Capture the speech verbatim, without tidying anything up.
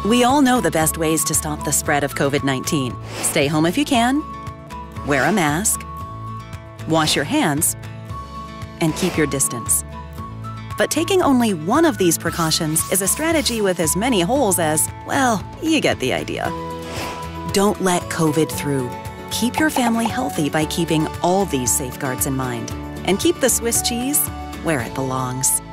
We all know the best ways to stop the spread of COVID nineteen. Stay home if you can, wear a mask, wash your hands, and keep your distance. But taking only one of these precautions is a strategy with as many holes as, well, you get the idea. Don't let COVID through. Keep your family healthy by keeping all these safeguards in mind. And keep the Swiss cheese where it belongs.